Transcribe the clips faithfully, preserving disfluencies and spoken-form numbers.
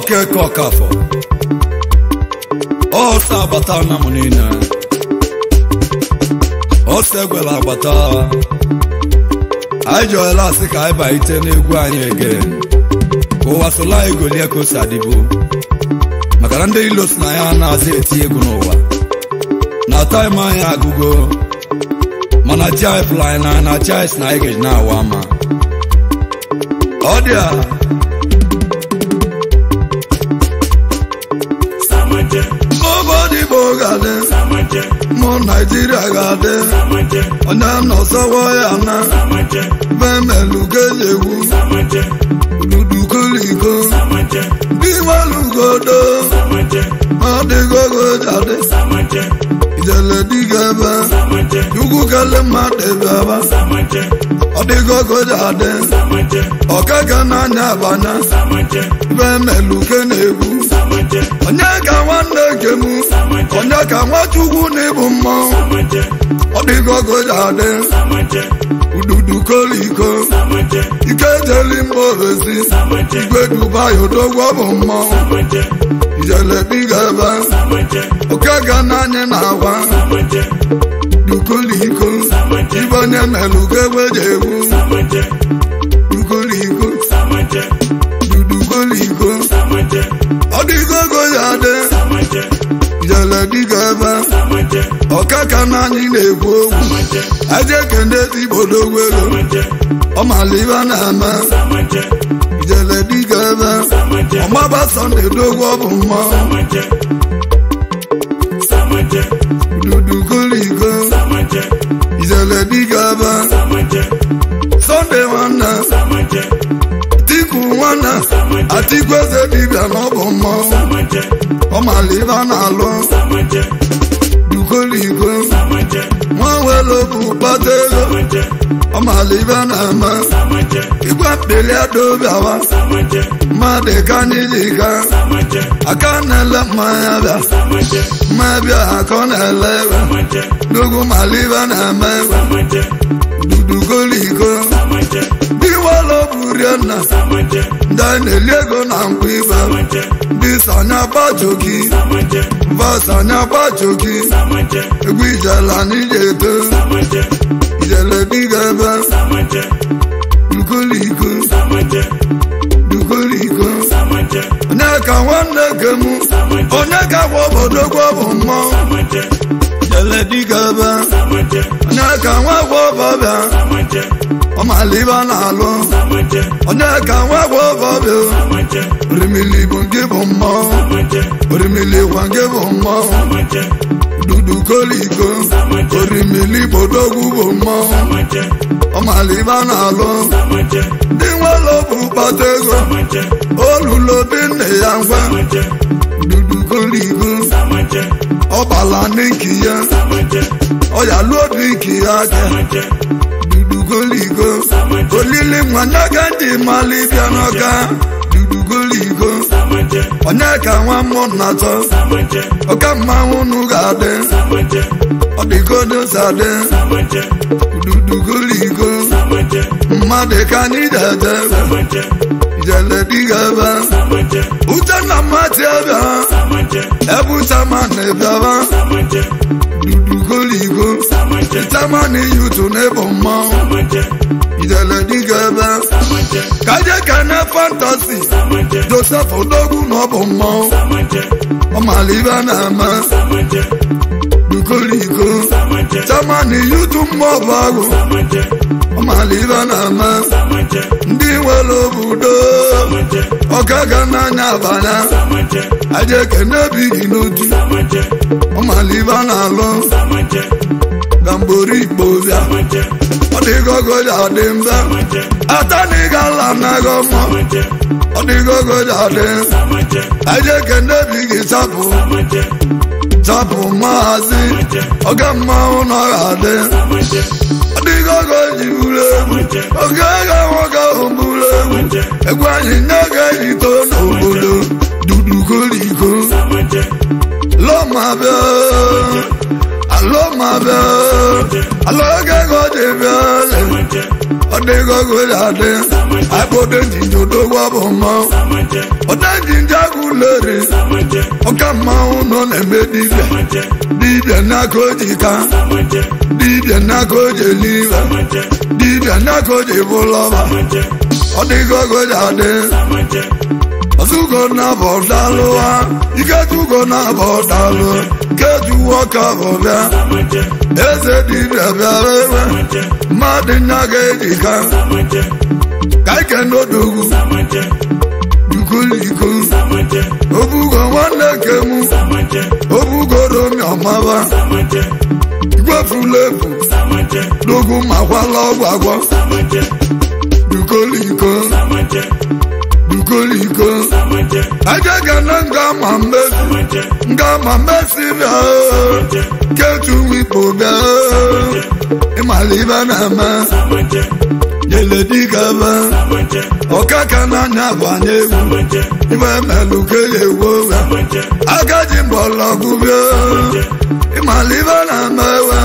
Okay, Kokafo. Oh, Sabatana Munina. Oh, Seguela Bata. I joy elastic I buy it any guani again. Oh, was a lie Goliaco Sadibu. Macarande Los Nayana Zeti Gunova. Now time I go. Manager flying and I chase Nike now, Wama. Oh, dear. Nobody bogade, mo Nigeria gade, ona no sawoyana, beme lugelewu, dudu koliko, biwa lugodo, ade gogo jade, ijele digaba, yugu kale mate baba, ade gogo jade, okaga na nyabana, beme lugenewu. Onyeka wande kemu, onyeka wachugu nebu mo. Odigogo jade, ududu koliko, ike limbo vesi, igwe Dubai odogwa mo. Ijele bigaba, okega nanye nawa, dukoliko, ibonye meluge wejewu, dukoliko, dudukoliko. Odigogo yade, ijele digaba, okaka nani nebu, aje kende ti bodogwelo, omaliva nama, ijele digaba, omaba sonde dogwo bumo, dudukoliko, ijele digaba, sonde wana, wana atikweze bibia n'obomo omaliva n'alo dukoliko nwawelo bụ patelo omaliva n'ama igwe mpeli adobiawa mmadụ ka n'ijika aka n'ele mmanya bịa mmabịa akọ n'ele ewe n'ogu maliva n'ama ewe dudukoliko biwalo buriana Dane lego na mkwiba Bisanya bajoki Vasanya bajoki Gwijala nijeto Ijele bigaba Dukoliko Dukoliko Onyeka wande kemu Onyeka wabodo gwabo mo Ijele bigaba Onyeka wabobaba Omaliva n'alo, onyeka wabo bobo, rimili bunge bommo, rimili wange bommo, dudu koliko, rimili bodogu bommo, omaliva n'alo, dinwalo bupatego, olulo bine yangwa, dudu koliko, obala ninkiya, oya lodi kiyake. Dudugoliko, olili mwanyaka ndi mali pianoka. Dudugoliko, onyeka wamo nato. Oka maunu gade, odikodo sade. Dudugoliko, madeka ni dede. Ijele digaba, utana matiaba. Ebu samane baba. Dudugoliko, itamani yutu nebo mo. Ijele digaba, kaje kane fantasy. Joseph odogu nobo mo. Omaliva nama. Dudugoliko, itamani yutu mo bago. Omaliva nama. Ndi welo budo. Okaga na nyabana. Aje kene bigi noju. Omaliva nalo. Gambori bovia. Odigogo jademba. Atani gala nagomo. Odigogo jadem. Aje kene bigi chapu. Chapu mazi. Ogama unagade. Odigogo jibule. Ogaga waka umbule. Egwanyi naga jito n'obodo. Dudugoliko. Loma bia. Allo ma belle, allo che gode belle, dịgo gụladị akpọdo njinji odogwu bụ mmanwụ ọda njinji agụleri ọka mmanwụ nọ na-eme dibịa dibịa n'aka ojika dibịa n'aka oji eliwe dibịa n'aka oji bụlọba ọ dịgo gụladị ọzụgo na bọdalụwa iketugo na bọdalụ ketuwo ka bụ bịa eze dibịa bịara ewe mmadụ nya ga-ejika ka ike n'odogwu dukuliko obugo nwanne kemu obugo romi ọmaba igwefulefu dogwu makwala ọgwagwọ dukoliko dukoliko ajaga na nga ma mmesi nga ma mmesi bịa ketu wipo bịa ịmalibe na-eme yeledikaba ọkaka n'anya gbanye egwu ibe melu kele egwu agaji mgbọlọgwụ bịa ịmalibe na-eme ewe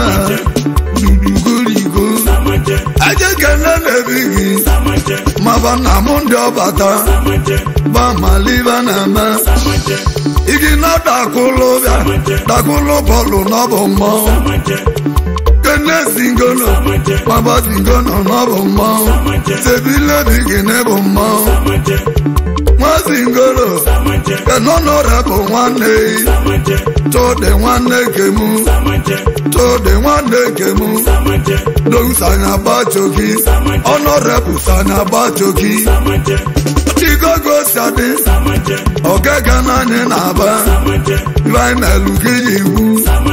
dudugoliko ajekene na-ebighị maba na mụ ndị ọbata ba malibe na-eme igi na dakụlụ bịa dakụlụ bọọlụ n'ọbụ mmọnwụ kene zingono maba zingono n'ọbụ mmọnwụ sebile bigi n'ebụ mmọnwụ nwa zingoro kenọnọrọ bụ nwanne tode nwanne kemu tode nwanne kemu dosanya bachoki ọnọrọbụ sanya bachoki chigogo sadi ọgaga n'anyị na-aba vaimelu gị iwu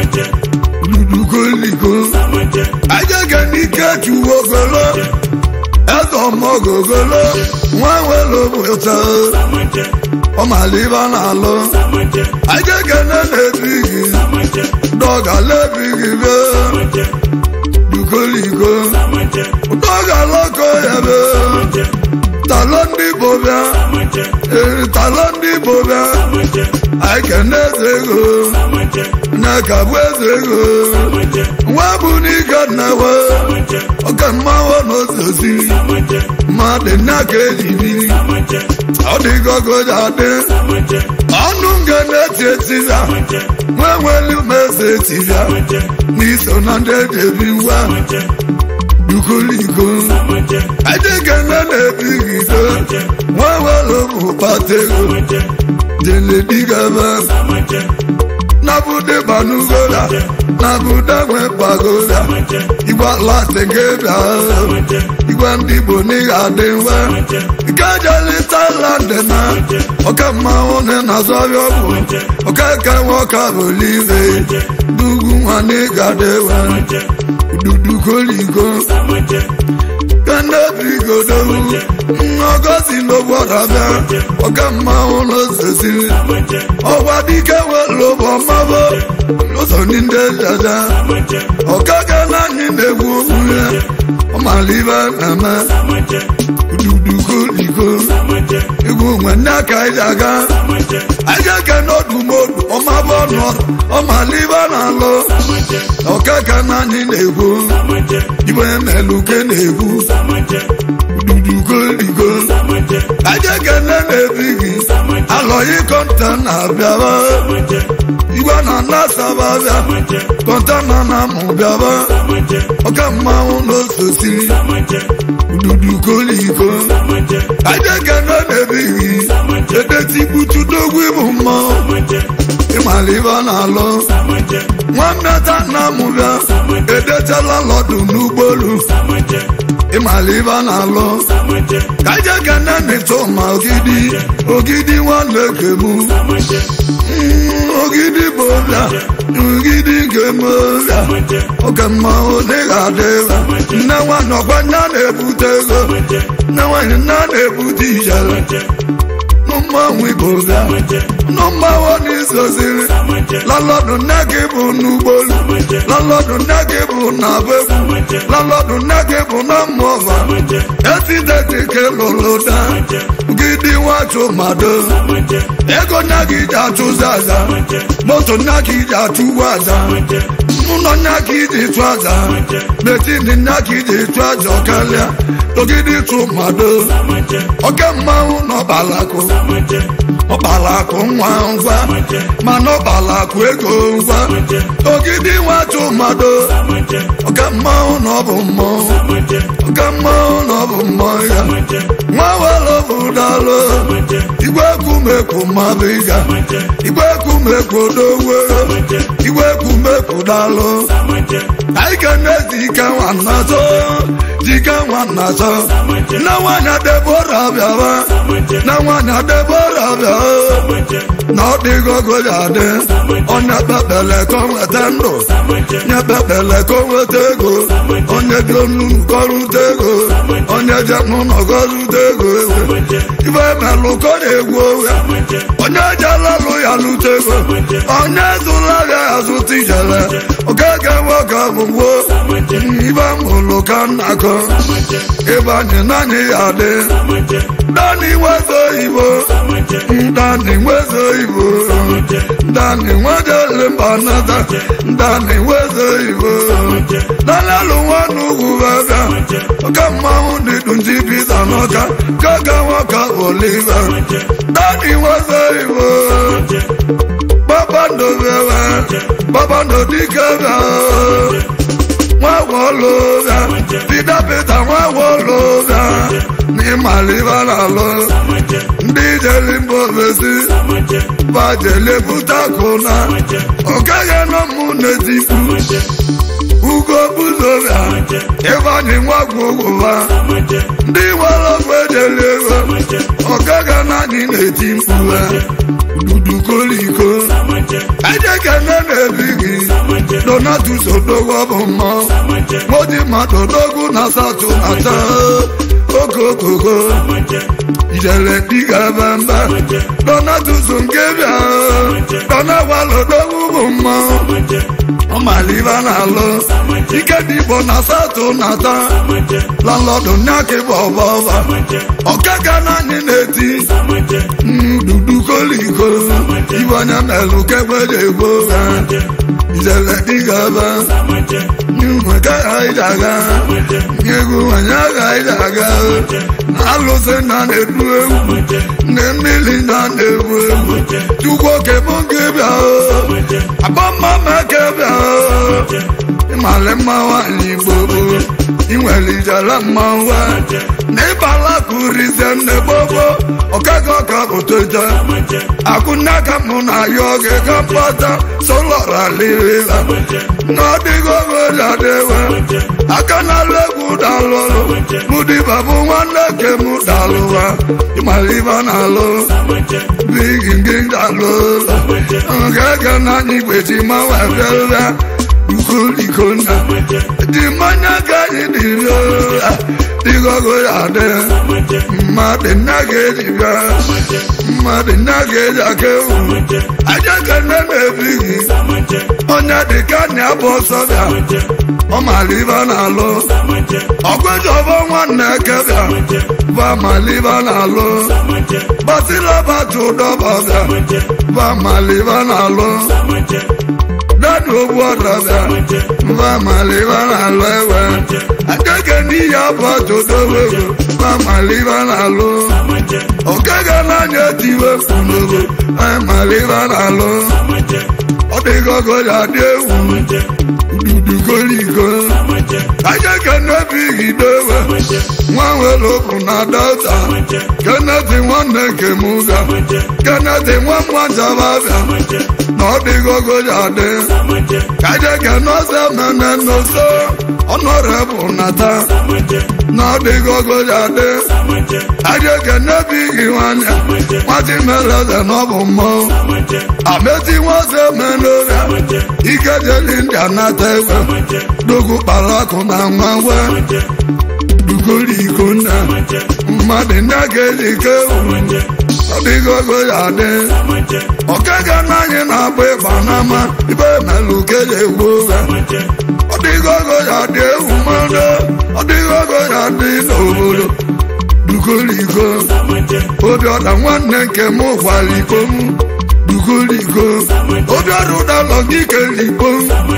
dudukoliko ajaga n'ike chuwogolo eze ọmọgogolo nwa nwere obodo ọmaliba na-alụ ajaga na na-ebighị dọgalebighị be dukoliko dọgaloko ya be talo ndị Igbo bịa talo ndị Igbo bịa anyị kene eze ego na-ekagbu eze ego nwa bụ n'ike nnewe oke mmanwụ n'ozozi mmadụ n'aka ejibiri ọ dịgogoja adị ọnụ nga na-eti etibịa nwe nwere umeze etibịa n'iso na ndị ejebi ngwa dukoliko ajekene na-ebighị do nwa nwere ụmụ kpata ego jeledigaba nabude banugoda nabude nwe pagoda igwa lati nke bịa igwa ndị Igbo n'ihe adị nwe ikejelita lande na ọka mmanwụ na-azọrị ọgwụ ọka eke nwoke abụlive dugwu nwa n'ịga dewe dudukoliko kenebigodowu nnogozi n'obodo bịa ọka mmanwụ n'osisi ọgwa dike were ụbọ mmabo n'ụzọ ndị jaja ọkaga n'anyị na-egwu onwe ọmalibe na-eme dudukoliko egwu onwe ndị aka iji aga ajake n'odumodu ọmabụ ọnọdụ ọmalibe na-alụ ọkaga n'anyị na-egwu igbe meluke na-egwu dudukoliko ajake na-ebighị alọghị kọnta na-abịaba igwe na nasaba bịa kọnta na na mụ bịaba ọka mmanwụ n'ososi dudukoliko ajake na-ebighị edetigbuchudogwu ịbụ mmanwụ ịmalibe na-alụ nwamnata na mụ bịa edechala lọdụ n'ụgbọelu ịmalibe na-alụ kajake na-emetụ ma ogidi ogidi nwanne kemu ogidi bụ bịa ogidi kemu bịa oke mmanwụ dịga adịba nne nwanne ọkwa nna na-ebute ego nne nwanyị nna na-ebute ijele mmanwụ Igbo bịa number one is Ozil. Landlord Nagibu Nubol. Landlord Nagibu Nabebu. Landlord Nagibu Namova. Esideti Keloloda. Gidi Wacho Mado. Ego Nagida Tuzaza. Moto Nagida Tuwaza. Muno Nagidi Twaza. Betini Nagidi Twaza Okalia. Togidi Tumado. Okema no balako. Obalako Mwangwa. Mano balako ego ngwa. Togidi Wacho Mado. Okema no bumo. Okema no bumo ya. Mwawalo budalo. Igwe kume kumabiga. Igwe kume kudowe. Igwe kume kudalo. I can let the can nazo. Jika wanazo. Na wana Deborah biawa. Na wana Deborah biawa. Na digo gojade. Onya bebele konwe tendo. Nya bebele konwe tego. Onya jonu koru tego. Onya janu no koru tego. Iwe melu kode go. Onya jalalu ya lutego. Onya zula ya azuti jale. Ogaga waka mwo. Iba mulu kanako. Iba ni nani ade. Dani wezo ibo. Dani wezo ibo. Dani wezo limbanada. Dani wezo ibo. Dalalu wanu guwaga. Kama undi dunji pita noka. Kaga waka oliva. Dani wezo ibo. Baba ndo bewa. Baba ndo dikega. Mwa wologa. Pita pita mwa wologa. Ni maliva lalo. Ndije limbo besi. Bajele butakona. Okage no munetifu. Ugo buzoga. Eva ni mwa guguwa. Ndi walo kwejelewa. Okage na ni netifu. Dudu koliko. Aje kanene bigi. Donatu sodogo bomo. Modi matodogu na sato nata. Koko koko. Ijele diga bamba. Donatu sungevya. Dona walo dogu bomo. Omaliva nalo. Ike dibo na sato nata. Landlord nyake bobova. Okaka na nineti. Dudu koliko. Iwanya melu kebede boga. Ijele diga bamba. Nyuma ka aidaga. Nyegu wanya ka aidaga. Alose na nebuwe. Nemili na nebuwe. Tuko kebonge bia. Abama meke bia. Imale mawa ni bobo. Inweli jala mawa. Nebala kurize ne bobo. Okaga ka otoja. Akuna kamuna yoge kampata. Solora liva. No digo goja dewa. Akana legu dalolo. Mudi babu wana ke mudalwa. Imaliva nalo. Big ging dalo. Okaga na nikweti mawa vela. Kulikona. Dimanya gani diyo. Digo goja de. Made nage diya. Made nage jake u. Aja kanene bigi. Onya de kani abosoda. Omaliva nalo. Ogwejobo mwane kebya. Va maliva nalo. Basila batu dobada. Va maliva nalo. Dadu wadrada. Va maliva nalo. Akeke ni ya batu dobo. Va maliva nalo. Okega nanya tiwe funogo. Va maliva nalo. Odego goja dewu. Dudu koliko. Akeke nebi gidewe. Mwanwe loku na data. Keneti mwane kemuga. Keneti mwana wabia. Nodigo goja de. Akeke no se mene no so. Honorable nata. Nodigo goja de. Akeke nebi giwanya. Mwati meleze nobu mo. Ameti wase menora. Ike jelinda na tewe. Dogu palako na mwawe. Dukolikona. mmadụ na-aga ejike ọdịgogo ya dị ọkaga n'anyị na-agba ịgba n'ama ibe melụ keji egwu ụgha ọdịgogo ya dị ewu mmadụ ọdịgogo ya dị n'obodo dugoligo obiọda nwanne nke m gwara iko m dugoligo obiọda ụdalọ gị keligbo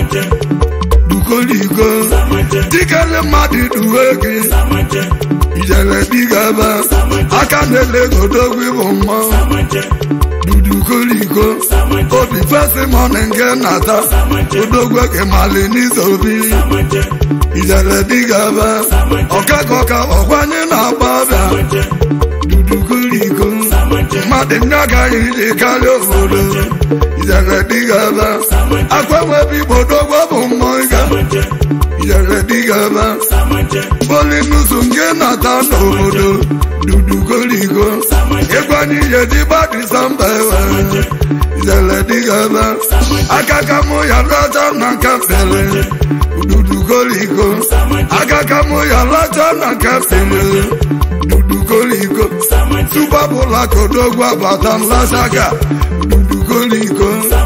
dugoligo dikele mmadụ duwe gị ijele digaba aka na-elegodogwu ịbụ mmanwụ dudugoligo obi fesi mọni nke nata odogwe gị mali n'izobi ijele digaba ọkakọka ọkwanye na-agba abịa dudugoligo mmadụ ndị agaghị iji karịa obodo ijele digaba akwenwebi gbodogwe bụ mmụọ ga ijele digaba polinusu nke nata n'obodo dudugoligo ịgbanye ihe dịgba disamba ewe ijele digaba akakamụ ya lọta na kafele dudugoligo akakamụ ya lọta na kafele dudugoligo tubabụla kodogwu abata nlasaga dudugoligo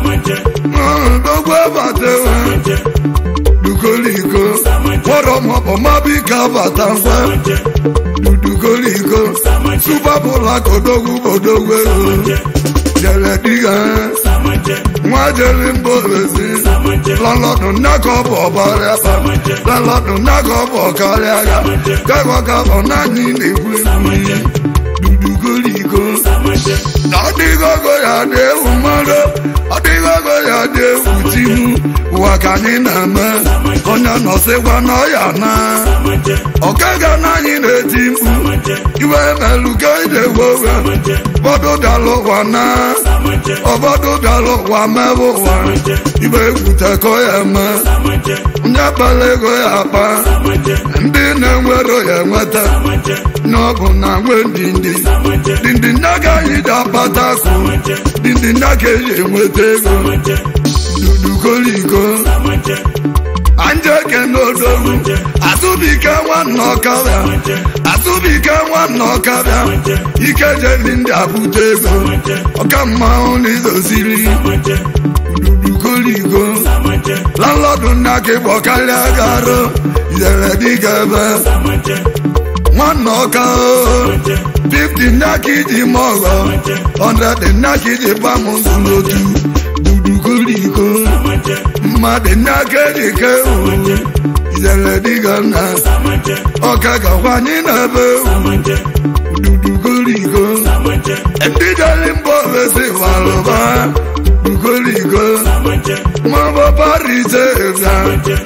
dogwu abata ewe dudugoligo kpọrọ maọbụ mabika abata ngwa dudugoligo tubabụla kodogwu bodogwu ewe jele diga nwa jere mbolesi lalọdụ nnaka ọ bụ ọbara ba lalọdụ nnaka ọ bụ ọkarịa ya gagọgabọ naanị na-egwu egwu dudugoligo na ọdịgogo ya dị ewu mmadụ ọdịgogo ya dị ewu timu ụwa ka anyị na-eme onye nọsịkwa n'ọya na ọkaga n'anyị na-eti mkpu iwe melụ ka idegwe ụwa ụfọdụ bịala ụwa na ụfọdụ bịala ụwa mebe ụwa ibe egwutekọ ya eme ndị akpala ego ya akpa ndị na-enwero ya enweta na ọ bụ na nwe ndindi dindi ndị agaghị ji akpata akụ dindi ndị agaghị enweta ego dudugoligo anjeke n'odogwu azụbike nwanne ọkabịa azụbike nwanne ọkabịa ike jeli ndị abụta ego ọka mmanwụ n'izoziri dudugoligo lalọdụ nna gị gbọkarịa garụ ijere dịga ebe nwanne ọka fifty nna ka iji ma ọghọ hundred nna ka iji gbamụzụ n'otu dudugoligo mmadụ n'aka ejike ewu ijele dịga nna ọka gakwanye n'ebe ewu dudugoligo ndị jere mba ofesi balụba dudugoligo mabọbarite bịa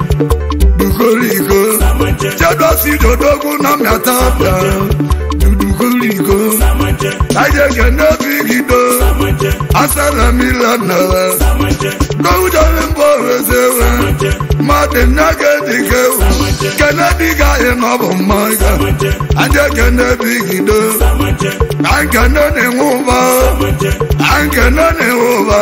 dudugoligo jedosi dodogwu na mmịata bịa dudugoligo ajege n'obi gido asara milanere n'ujere mba ofesi ewe mmadụ nnaga ejike ewu kenedi gaghị n'ọbụ mmanya ajege n'obi gido ankene na-enwe ụba ankene na-enwe ụba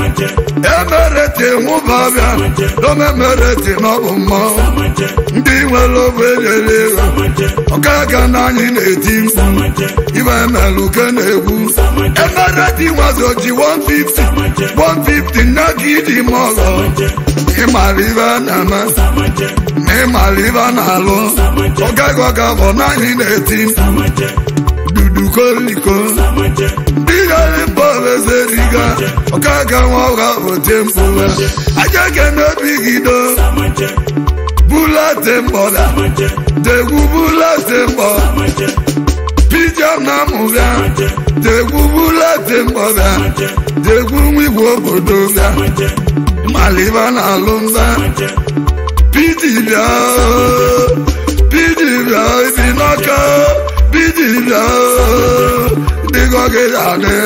emereti nwụba bịa domemereti n'ọbụ mmanwụ ndị nwere obe ejere ego ọkaga n'anyị na-eti mkpu iwe emeluke na-egwu emereti nwazoji one fifty one fifty nna gị iji ma ọgọ ịmara ibe na-eme na ịmara ibe na-alụ ọgagoga bụ n'anyị na-eti mkpu dudugoligo ndị gharị mba ofeseriga ọkaga nwa ọha ote mkpụwa ajege n'obi gido bulate mbọda degwu bulate mbọ pija na mụbịa degwu bulate mbọda degwu nwa igwe obodo bịa maliba na alụmba pidi bịa pidi bịa ibi n'aka pidi bịa dịgọ gị adị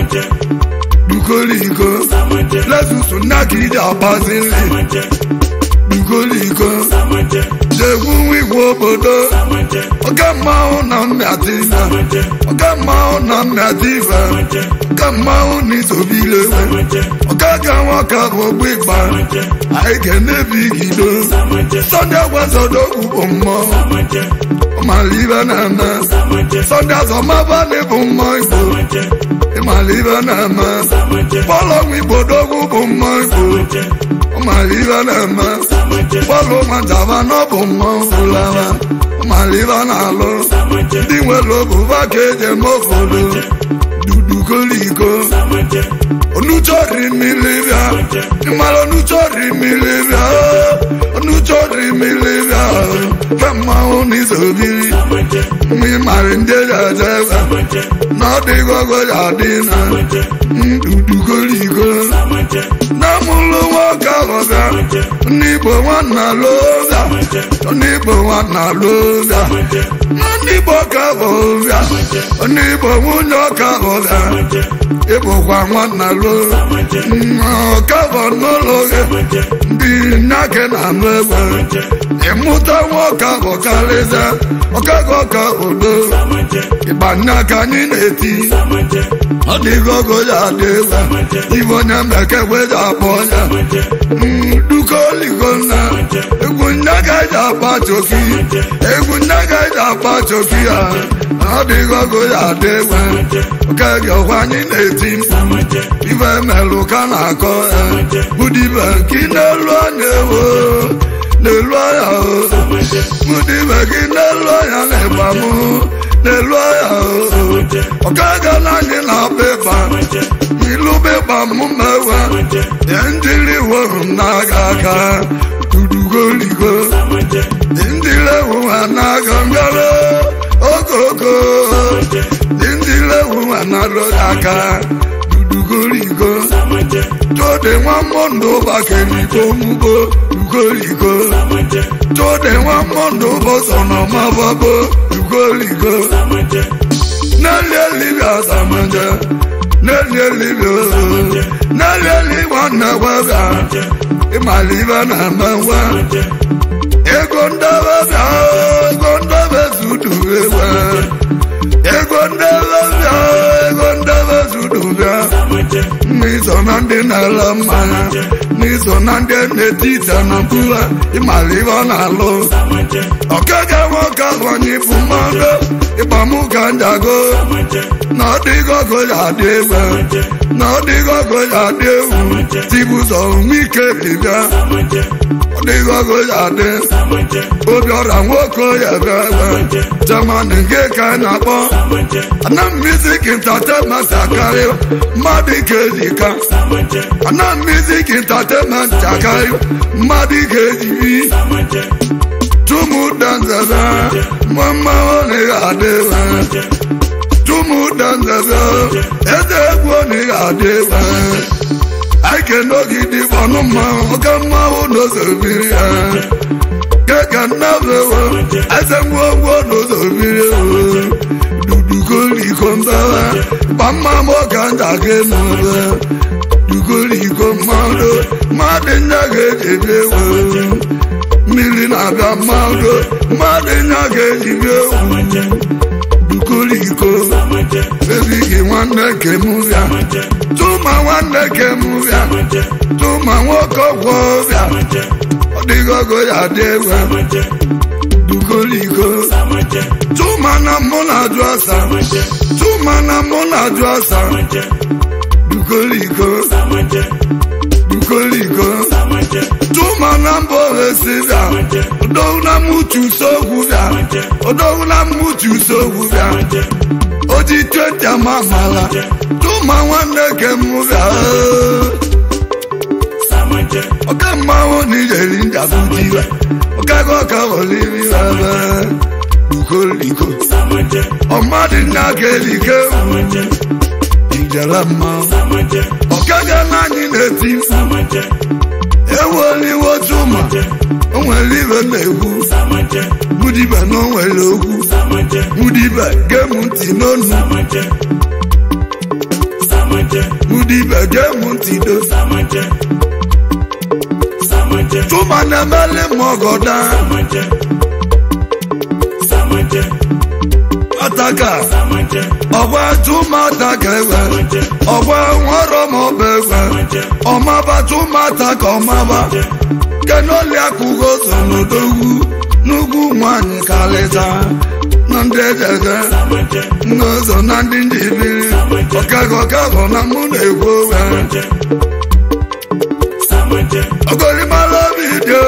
dugoligo lesusu nna ka iji agbazi nri dugoligo degwu nwa igwe obodo Ogamao na mmeativa Ogamao na mmeativa Ogamao ni sobile Ogaga waka bogba Aike nebi gido Sonda wazodo ubomo Maliva nama Sonda zomaba nebumo ibo Maliva nama Follow me bodogu bumo ibo Maliva nama Follow mandava no bumo fulava Maliva nalo Diwe lobu vakeje mofolo Dudu koliko Onuchori milivia Imalo nuchori milivia Onuchori milivia Kama unisobiri Mi marinde jajeva Nadi gogo jadina Dudu koliko Namulu waka waka Nibo wana loza Nibo wana loza Nibo kavoza Nibo munyo kavoza Ibo kwa wana loza Kavo no loge Di nake na mwewe Imuta waka waka leza Oka waka odo Iba naka nineti Odi gogo jadewa Ibo nyambeke weza ponya Duko ligona Egu naka japa choki Egu naka japa choki Odi gogo jadewa Oka gyo nineti Ibe meluka na ko Budiba kinelo newo Nelo ya o Budiba kinelo ya nebamu Nelo ya o Okaga nani na beba Milu beba mumewa Yendili wo nagaka Tudugo ligo Yendile wo nagangalo Okoko Yendile wo narodaka Dugoligo Tode wa mondo bakeni mugo Dugoligo Tode wa mondo bosono mababo Dugoligo Nale livia samanja Nale livia Nale livia waga Imaliva na mawa Egonda waga Egonda bezudu ewa Egonda waga Egonda bezudu ewa Niso nande na lama Niso nande netita na kula Imaliva na lo Okaga waka wanyi fumando Ipamuka njago Nadigo goya dewa Nadigo goya dewa Tibuzo mike livya Nadigo goya dewa Obiora woko ya gawa Jamani ngeka na bo Ana music entertainment sakari Madi kezika Ana music entertainment sakari Madi kezivi Tumu danzaza Mama one adewa Tumu danzaza Eze kwoni adewa I cannot get the bonoma Okama ono seviria Kaka navewa Eze mwogo no seviria Dugoli kondawa Bama moka ndage nawa Dugoli komando Made nyage jebewa Mili naga mando Made nyage jebewa Dugoli ko Baby ki wane ke muvya Tuma wane ke muvya Tuma woko wovya Odigo go ya dewa Dugoli ko Tuma na mona dwasa Tuma na mona dwasa Dukoliko Dukoliko Tuma na mbore sida Odo na mutu so guvya Odo na mutu so guvya Oji twete mamala Tuma wane ke muvya Oka mawo ni jelinda bujiwa Oka goka olivi waba Dukoliko Omadi nagelike Ijalama Okaga nani neti Ewoli wotuma Onwelive nehu Mudiba no welogu Mudiba gemunti nonu Mudiba gemunti do Tuma na mele mogoda Tumataka ọgwa Tumataka ewe ọgwa nwere maọbụ ewe ọmaba Tumataka ọmaba kenoli akwụgo so n'odogwu n'ugwu nwanyị kalịta na ndị ejege n'ụzọ na ndị njibiri ọkago ọkago na mụ na-egwu owe ogorimala vidio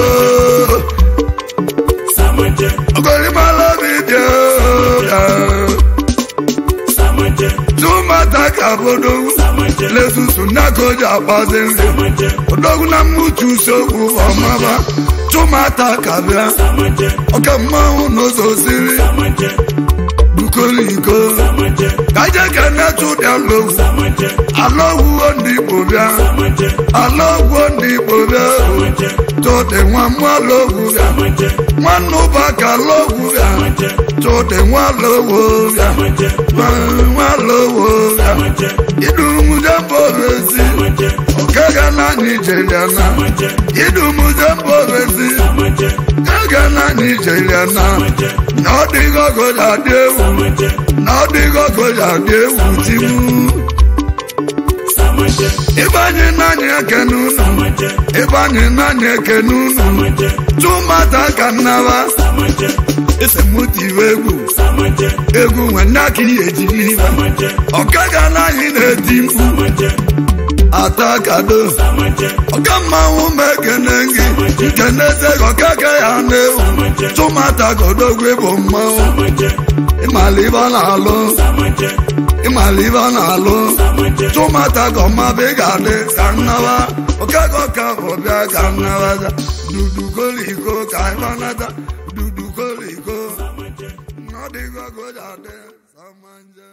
ogorimala vidio Tumataka bodogwu lesusu nagoja akpazi nri odogwu na mmuchu sogwu ọmaba Tumataka bịa ọka mmanwụ n'ụzọ siri dukoliko kaje kenetu dị alogwu alogwu ndị Igbo bịa alogwu ndị Igbo bịa tode nwa mụ alogwu bịa nwanne ụbaka alogwu bịa tode nwa alogwu bịa nwa alogwu bịa idumuje mbobezi okega na Nigeria na idumuje mbobezi okega na Nigeria na na ọ dịghị ogoja dị ewu na ọ dịghị ogoja dị ewu timu ịbanye n'anya ekene unu ịbanye n'anya ekene unu Tumataka nnaba esemuti egwu egwu nwanne aka ihe ejiri ibe ọkaga n'anyị na-eti mkpu atakado ọka mmanwụ ma ekene gị nkeneze ọkaga ya na-ewu Tumataka odogwu bụ mmanwụ ịmala ibe ọ na-alụ ịmala ibe ọ na-alụ Tumataka ọmaba ị ga-adị ka nnaba ọkaga ọka bụ bịa ka nnaba dudukoliko ka ịbanata dudukoliko ọ dịghị ogoja dị samanje